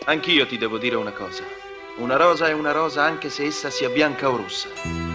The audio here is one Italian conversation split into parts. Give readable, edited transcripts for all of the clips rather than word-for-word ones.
Anch'io ti devo dire una cosa. Una rosa è una rosa anche se essa sia bianca o rossa.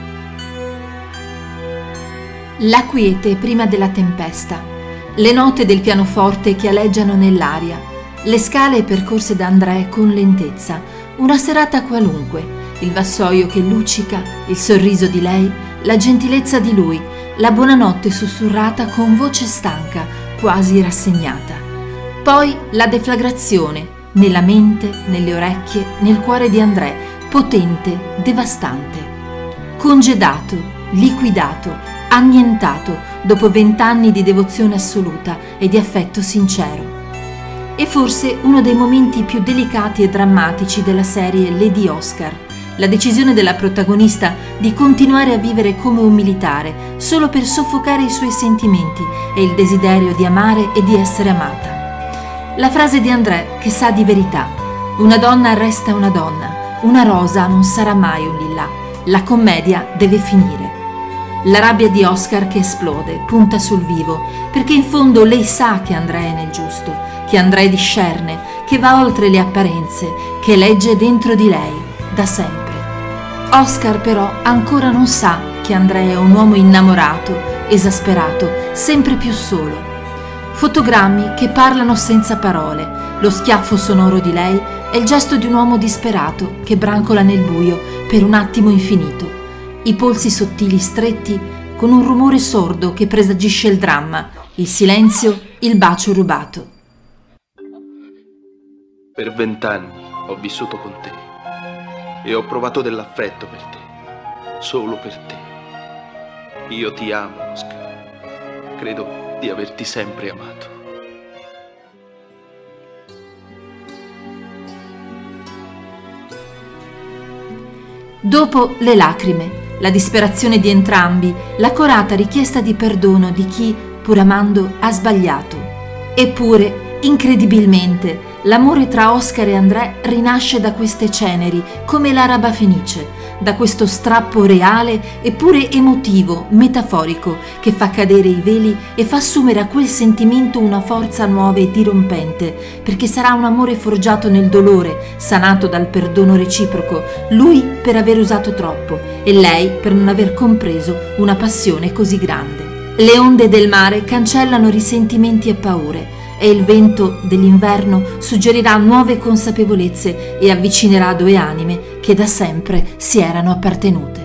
La quiete prima della tempesta, le note del pianoforte che aleggiano nell'aria, le scale percorse da André con lentezza, una serata qualunque, il vassoio che luccica, il sorriso di lei, la gentilezza di lui, la buonanotte sussurrata con voce stanca, quasi rassegnata. Poi la deflagrazione, nella mente, nelle orecchie, nel cuore di André, potente, devastante. Congedato, liquidato, annientato dopo 20 anni di devozione assoluta e di affetto sincero. E forse uno dei momenti più delicati e drammatici della serie Lady Oscar, la decisione della protagonista di continuare a vivere come un militare solo per soffocare i suoi sentimenti e il desiderio di amare e di essere amata. La frase di André che sa di verità: una donna resta una donna, una rosa non sarà mai un lillà, la commedia deve finire. La rabbia di Oscar che esplode, punta sul vivo, perché in fondo lei sa che André è nel giusto, che André discerne, che va oltre le apparenze, che legge dentro di lei, da sempre. Oscar però ancora non sa che André è un uomo innamorato, esasperato, sempre più solo. Fotogrammi che parlano senza parole, lo schiaffo sonoro di lei è il gesto di un uomo disperato che brancola nel buio per un attimo infinito. I polsi sottili stretti con un rumore sordo che presagisce il dramma, il silenzio, il bacio rubato. Per 20 anni ho vissuto con te e ho provato dell'affetto per te, solo per te. Io ti amo, Oscar. Credo di averti sempre amato. Dopo le lacrime, la disperazione di entrambi, l'accorata richiesta di perdono di chi, pur amando, ha sbagliato. Eppure, incredibilmente, l'amore tra Oscar e André rinasce da queste ceneri, come l'araba fenice, da questo strappo reale eppure emotivo, metaforico, che fa cadere i veli e fa assumere a quel sentimento una forza nuova e dirompente, perché sarà un amore forgiato nel dolore, sanato dal perdono reciproco, lui per aver usato troppo e lei per non aver compreso una passione così grande. Le onde del mare cancellano risentimenti e paure, e il vento dell'inverno suggerirà nuove consapevolezze e avvicinerà due anime che da sempre si erano appartenute.